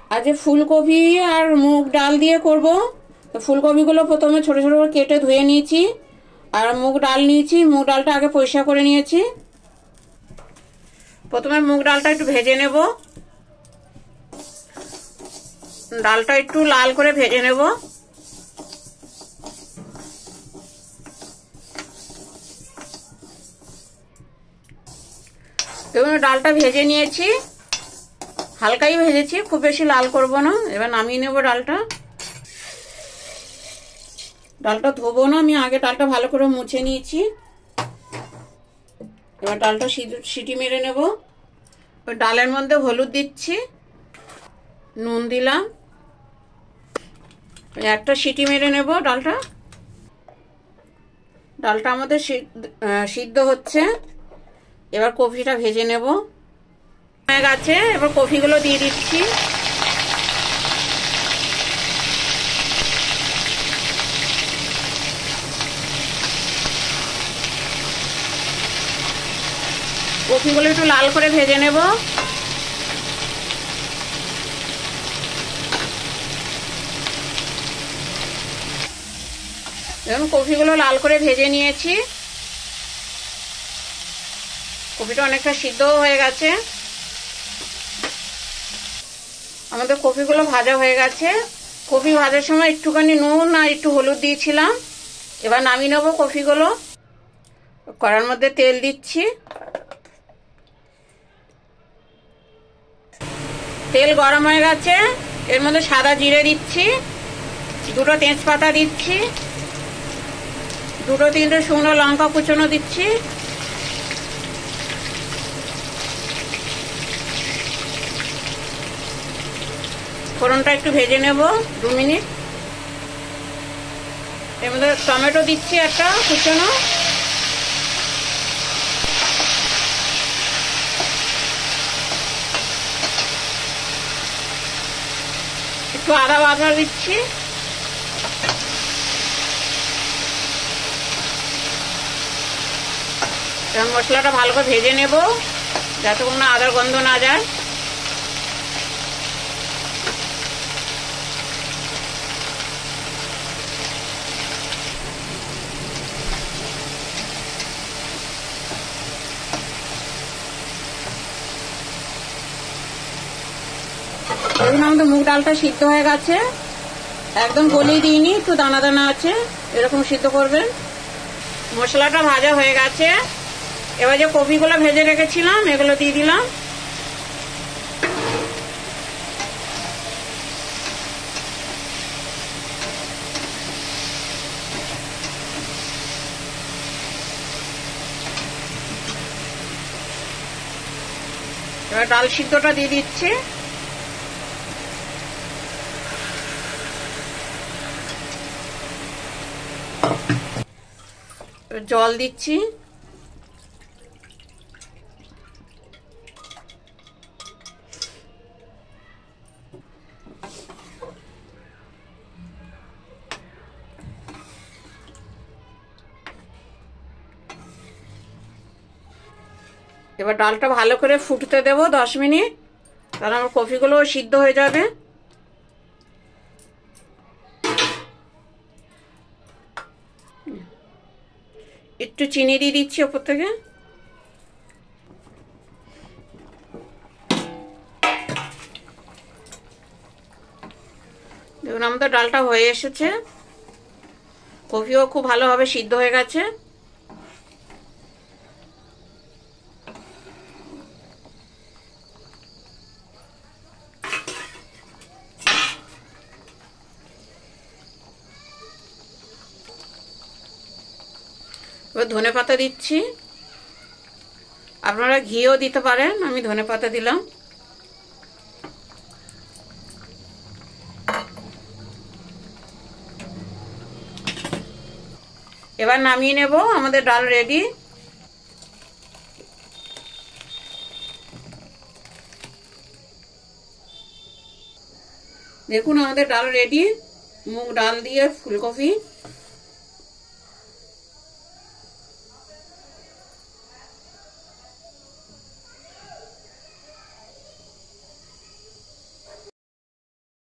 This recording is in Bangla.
आज ফুলকপি আর মুগ ডাল দিয়ে করব। তো ফুলকপিগুলো প্রথমে ছোট ছোট করে কেটে ধুয়ে নিয়েছি, আর মুগ ডাল নিয়েছি। মুগ ডালটা আগে পরিষ্কার করে নিয়েছি। প্রথমে মুগ ডালটা একটু ভেজে নেব। ডালটা একটু লাল করে ভেজে নেব। দেখুন ডালটা ভেজে নিয়েছি, হালকাই ভেজেছি, খুব বেশি লাল করব না। এবার নামিয়ে নেব ডালটা। ডালটা ধোবো না, আমি আগে ডালটা ভালো করে মুছে নিয়েছি। এবার ডালটা সিটি মেরে নেব। ডালের মধ্যে হলুদ দিচ্ছি, নুন দিলাম, একটা সিটি মেরে নেব ডালটা। ডালটা আমাদের সিদ্ধ হচ্ছে। এবার কফিটা ভেজে নেব। হয়ে গেছে, এবার কফিগুলো দিয়ে দিচ্ছি। কফিগুলো একটু লাল করে ভেজে নেব। দেখুন কফিগুলো লাল করে ভেজে নিয়েছি। কফিটা অনেকটা সিদ্ধ হয়ে গেছে। আমাদের কফিগুলো ভাজা হয়ে গেছে। কফি ভাজার সময় একটুখানি নুন আর একটু হলুদ দিয়েছিলাম। এবার নামিয়ে নেবো কফিগুলো। কড়ার মধ্যে তেল দিচ্ছি। তেল গরম হয়ে গেছে, এর মধ্যে সাদা জিরে দিচ্ছি, দুটো তেজপাতা দিচ্ছি, দুটো তিনটে শুকনো লঙ্কা কুচনো দিচ্ছি। ফোড়নটা একটু ভেজে নেব 2 মিনিট। এর মধ্যে টমেটো দিচ্ছি একটা কুচনো, একটু আদা বাটা দিচ্ছি। এবার মশলাটা ভালো করে ভেজে নেব যতক্ষণ না আদার গন্ধ না যায়। দেখুন আমাদের মুগ ডালটা সিদ্ধ হয়ে গেছে, একদম গলিয়ে দিইনি, একটু দানা দানা আছে, এরকম সিদ্ধ করবেন। মশলাটা ভাজা হয়ে গেছে। এবার যে কপিগুলো ভেজে রেখেছিলাম এগুলো দিয়ে দিলাম। এবার ডাল সিদ্ধটা দিয়ে দিচ্ছি। জল দিচ্ছি। এবার ডালটা ভালো করে ফুটতে দেব 10 মিনিট, তাহলে আমার কফিগুলো সিদ্ধ হয়ে যাবে। একটু চিনি দিয়ে দিচ্ছি ওপর থেকে। দেখুন আমাদের ডালটা হয়ে এসেছে, কফিও খুব ভালোভাবে সিদ্ধ হয়ে গেছে। এবার ধনেপাতা দিচ্ছি, আপনারা ঘিও দিতে পারেন, আমি ধনেপাতা দিলাম। এবার নামিয়ে নেব, আমাদের ডাল রেডি। দেখুন আমাদের ডাল রেডি, মুগ ডাল দিয়ে ফুলকপি।